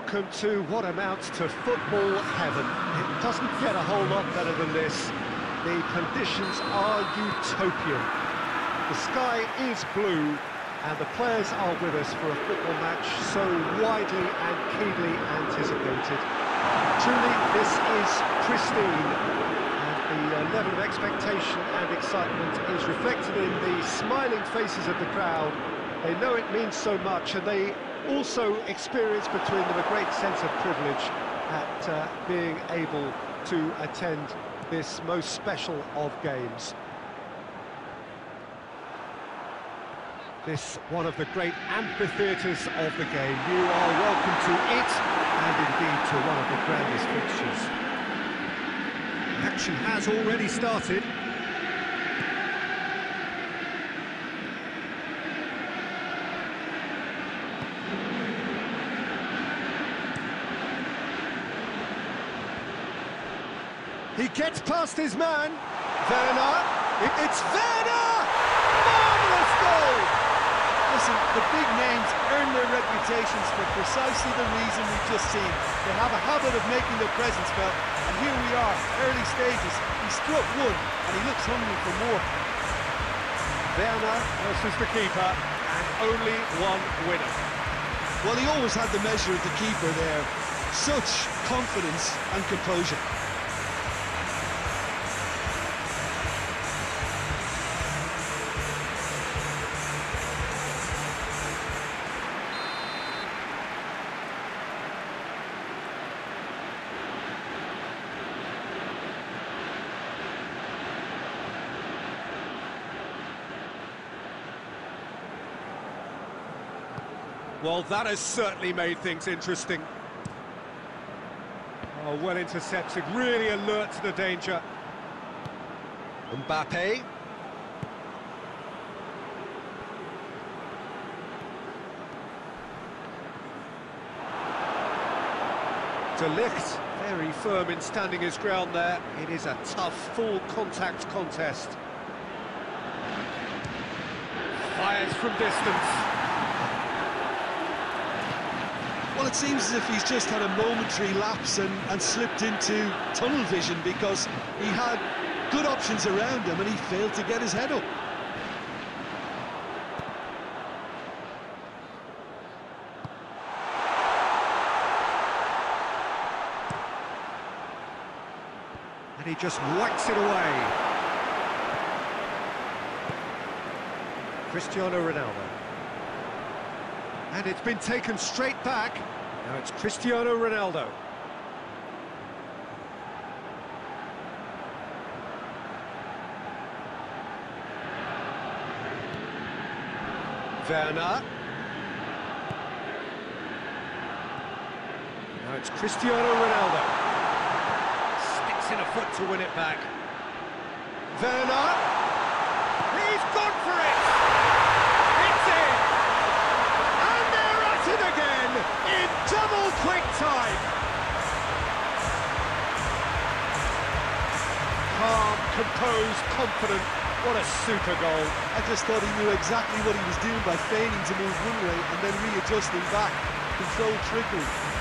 welcome to what amounts to football heaven. It doesn't get a whole lot better than this. The conditions are utopian. The sky is blue, and the players are with us for a football match so widely and keenly anticipated. Truly, this is pristine, and the level of expectation and excitement is reflected in the smiling faces of the crowd. They know it means so much, and they also experience between them a great sense of privilege at being able to attend this most special of games. This one of the great amphitheatres of the game. You are welcome to it, and indeed to one of the grandest fixtures. Action has already started. He gets past his man. Werner. It's Werner! Marvellous goal! Listen, the big names earn their reputations for precisely the reason we've just seen. They have a habit of making their presence felt, and here we are, early stages. He struck one, and he looks hungry for more. Werner versus the keeper, and only one winner. Well, he always had the measure of the keeper there. Such confidence and composure. Well, that has certainly made things interesting. Oh, well intercepted, really alert to the danger. Mbappe. De Ligt, very firm in standing his ground there. It is a tough, full-contact contest. Fires from distance. Well, it seems as if he's just had a momentary lapse and slipped into tunnel vision, because he had good options around him and he failed to get his head up. And he just whacks it away. Cristiano Ronaldo. And it's been taken straight back. Now it's Cristiano Ronaldo. Werner. Now it's Cristiano Ronaldo. Sticks in a foot to win it back. Werner. He's gone for it! It's in! Again in double quick time. Calm, composed, confident. What a super goal. I just thought he knew exactly what he was doing by feigning to move one way and then readjusting back. Controlled trickery.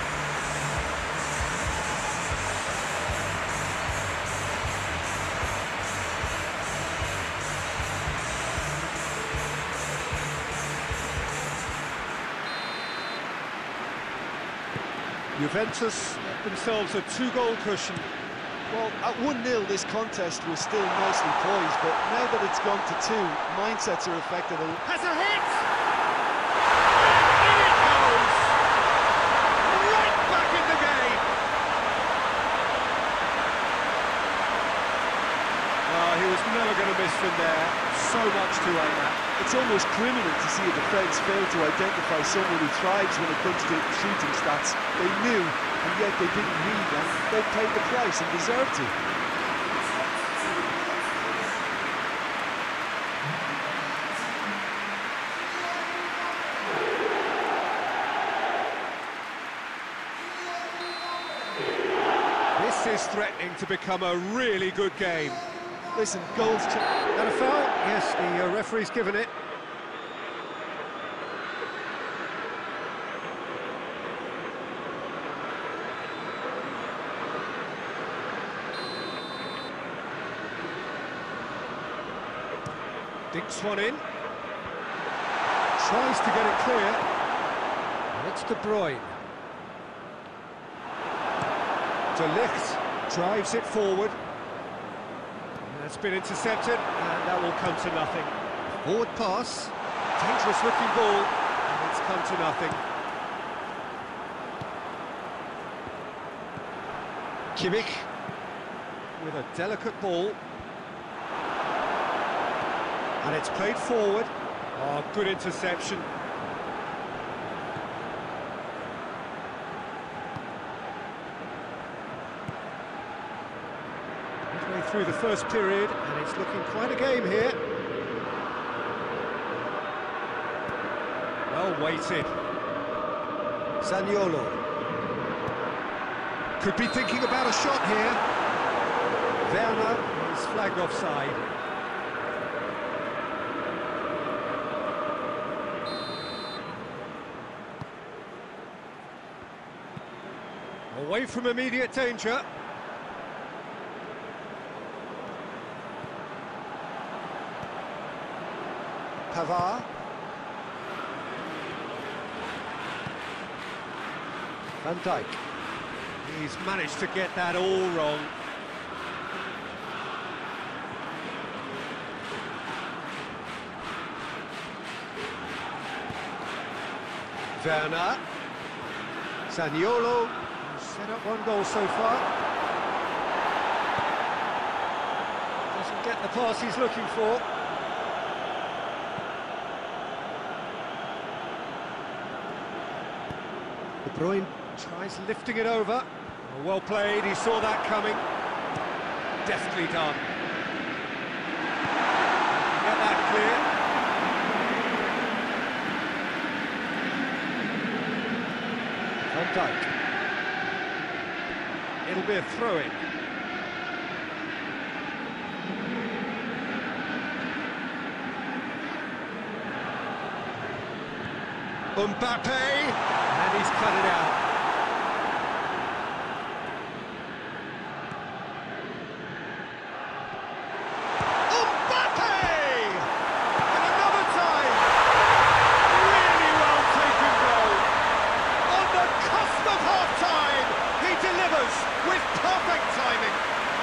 Juventus get themselves a two-goal cushion. Well, at 1-0 this contest was still nicely poised, but now that it's gone to 2, mindsets are affected. Has a hit! And in it goes! Right back in the game! Oh, he was never going to miss from there. So much to aim at. It's almost criminal to see a defence fail to identify someone who thrives when it comes to shooting stats. They knew, and yet they didn't read them. They paid the price and deserved to. This is threatening to become a really good game. Listen, goals... And a foul? Yes, the referee's given it. Dinks one in. Tries to get it clear. And it's De Bruyne. De Ligt drives it forward. That's been intercepted, and that will come to nothing. Forward pass. Dangerous looking ball, and it's come to nothing. Kimmich with a delicate ball. And it's played forward. Oh, good interception. Midway through the first period, and it's looking quite a game here. Well weighted. Zaniolo. Could be thinking about a shot here. Werner is flagged offside. Away from immediate danger. Pavard. Van Dijk. He's managed to get that all wrong. Werner. Zaniolo. Set up one goal so far. Doesn't get the pass he's looking for. De Bruyne tries lifting it over. Oh, well played, he saw that coming. Deftly done. Get that clear. Van Dijk. It'll be a throw-in. Mbappe, and he's cut it out. Mbappe! And another time! Really well taken goal. On the cusp of half-time, he delivers with perfect timing.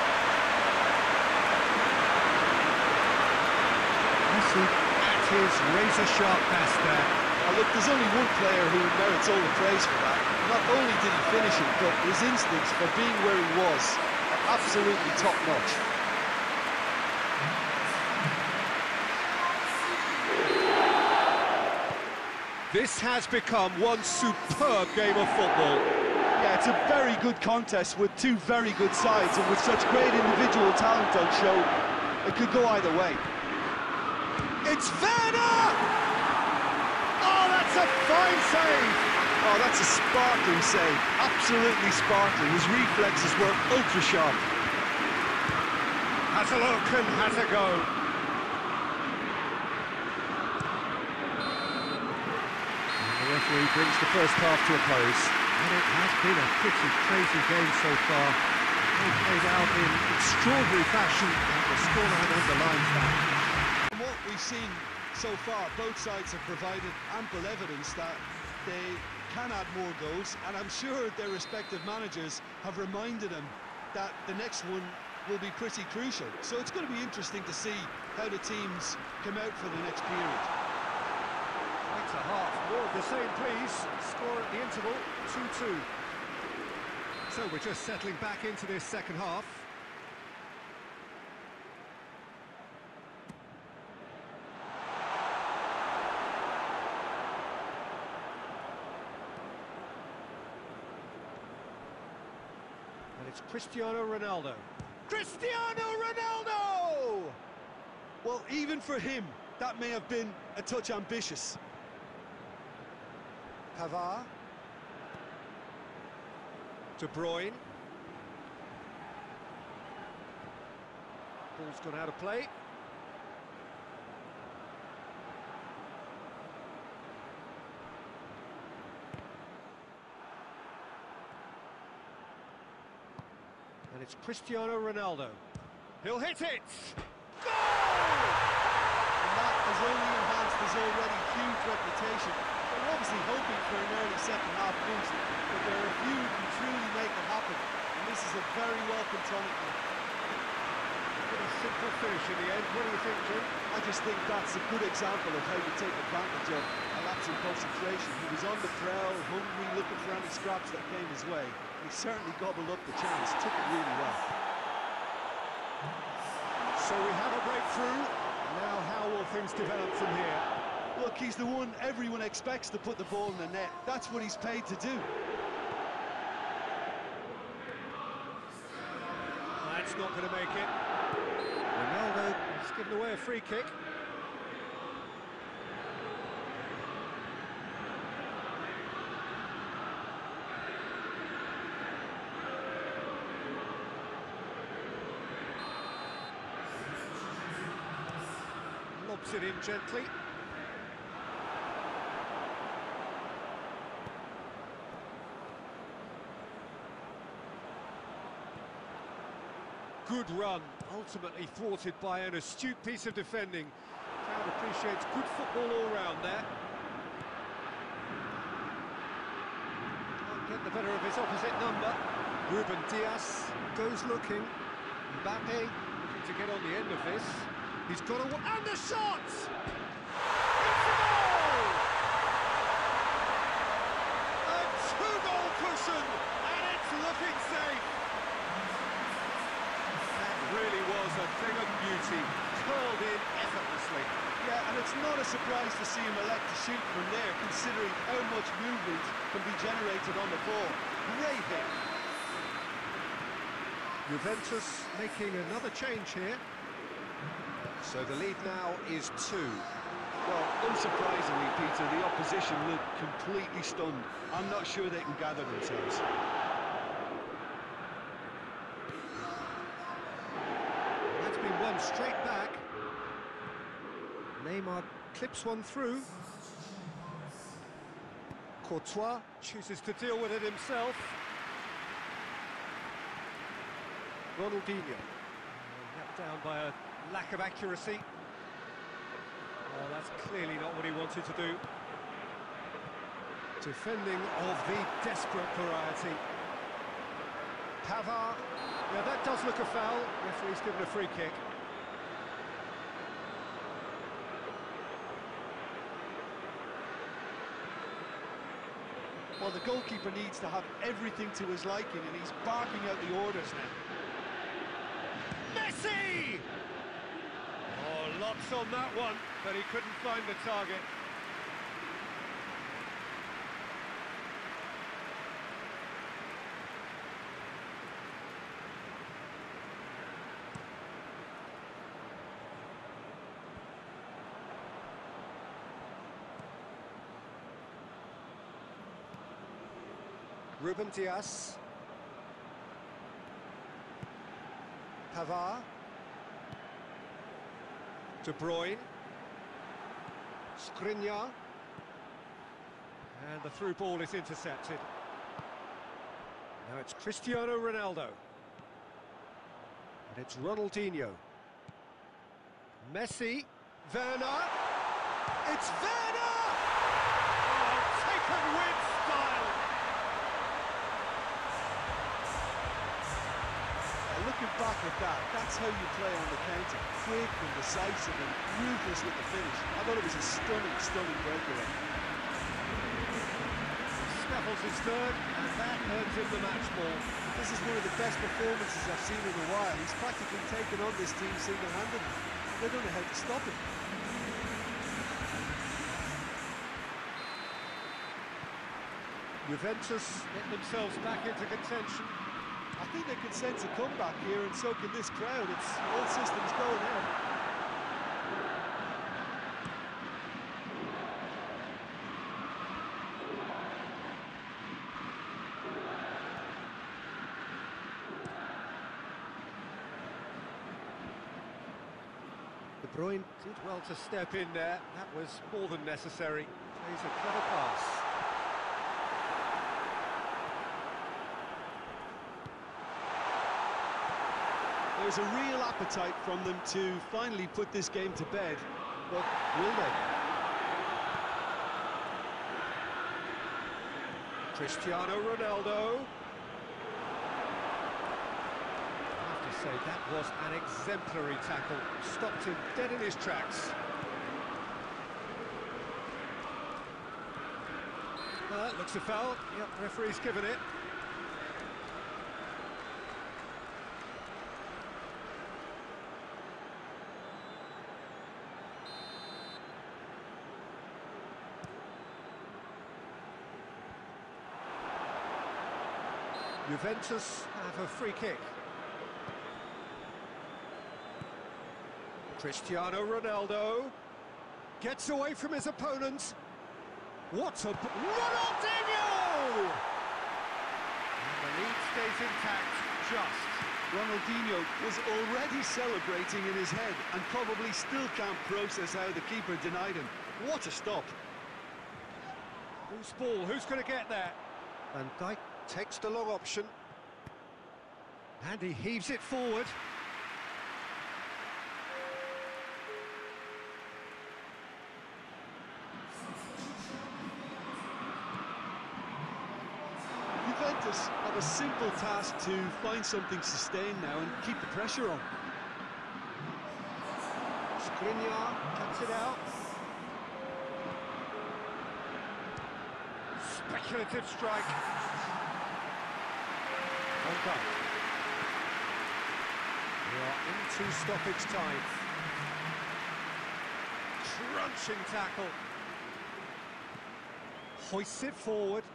Messi at his razor-sharp pass there. Look, there's only one player who merits all the praise for that. Not only did he finish it, but his instincts for being where he was are absolutely top-notch. This has become one superb game of football. Yeah, it's a very good contest with two very good sides, and with such great individual talent on show, it could go either way. It's Werner! Oh, that's a fine save! Oh, that's a sparkling save. Absolutely sparkling. His reflexes were ultra-sharp. Has a look and has a go. And the referee brings the first half to a close. And it has been a pretty crazy game so far. They played out in extraordinary fashion, and the scoreline underlines that. From what we've seen so far, both sides have provided ample evidence that they can add more goals, and I'm sure their respective managers have reminded them that the next one will be pretty crucial. So it's going to be interesting to see how the teams come out for the next period. Right to half, more of the same please. Score at the interval, 2-2. So we're just settling back into this second half. And it's Cristiano Ronaldo. Cristiano Ronaldo! Well, even for him, that may have been a touch ambitious. Pavard. De Bruyne. Ball's gone out of play. And it's Cristiano Ronaldo. He'll hit it! Goal! And that has already huge reputation. They're obviously hoping for an early second-half boost, but there are a few who can truly make it happen, and this is a very welcome tonic now. Pretty simple finish in the end. What do you think, Jim? I just think that's a good example of how you take advantage of a lapse in concentration. He was on the prowl, hungry, looking for any scraps that came his way. He certainly gobbled up the chance, took it really well. So we have a breakthrough. Now how will things develop from here? Look, he's the one everyone expects to put the ball in the net. That's what he's paid to do. That's not going to make it. Ronaldo has given away a free kick. Lobs it in gently. Good run, ultimately thwarted by an astute piece of defending. Crowd appreciates good football all round there. Can't get the better of his opposite number. Ruben Dias goes looking. Mbappe looking to get on the end of this. He's got a... and the shot! It's a goal! A two-goal cushion, and it's looking safe. Really was a thing of beauty, curled in effortlessly. Yeah, and it's not a surprise to see him elect to shoot from there, considering how much movement can be generated on the ball. Great hit. Juventus making another change here. So the lead now is 2. Well, unsurprisingly, Peter, the opposition look completely stunned. I'm not sure they can gather themselves. One straight back. Neymar clips one through. Courtois chooses to deal with it himself. Ronaldinho. Knocked down by a lack of accuracy. Well, that's clearly not what he wanted to do. Defending of the desperate variety. Pavard. Yeah, that does look a foul. Referee's given a free kick. Well, the goalkeeper needs to have everything to his liking, and he's barking out the orders now. Messi! Oh, lots on that one, but he couldn't find the target. Ruben Dias. Pavard. De Bruyne. Skriniar. And the through ball is intercepted. Now it's Cristiano Ronaldo. And it's Ronaldinho. Messi. Werner. It's Werner! Oh, taken with style! Looking back at that, that's how you play on the counter. Quick and decisive and ruthless with the finish. I thought it was a stunning, stunning breakaway. Snaffles his third, and that earns him the match ball. This is one of the best performances I've seen in a while. He's practically taken on this team single-handedly. They don't know how to stop him. Juventus get themselves back into contention. I think they can sense a comeback here, and so can this crowd. It's all systems go now. De Bruyne did well to step in there. That was more than necessary. Plays a clever pass. There's a real appetite from them to finally put this game to bed, but will they? Cristiano Ronaldo. I have to say, that was an exemplary tackle. Stopped him dead in his tracks. Looks a foul. Yep, referee's given it. Juventus have a free kick. Cristiano Ronaldo gets away from his opponent. What a... Ronaldinho! And the lead stays intact, just. Ronaldinho was already celebrating in his head and probably still can't process how the keeper denied him. What a stop. Loose ball, who's going to get that? Van Dijk takes the long option. And he heaves it forward. Juventus have a simple task to find something sustained now and keep the pressure on. Skriniar cuts it out. Speculative strike. Well done. We are into stoppage time. Crunching tackle. Hoists it forward.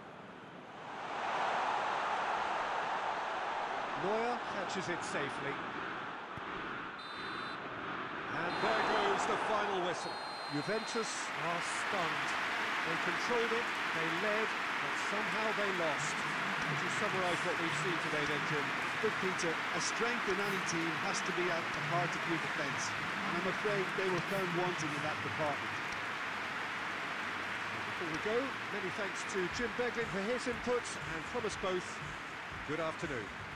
Neuer catches it safely. And there goes the final whistle. Juventus are stunned. They controlled it, they led, but somehow they lost. Would you summarise what we've seen today then, Jim? Look, Peter, a strength in any team has to be at the heart of your defence. And I'm afraid they were found wanting in that department. Before we go, many thanks to Jim Beglin for his input, and from us both, good afternoon.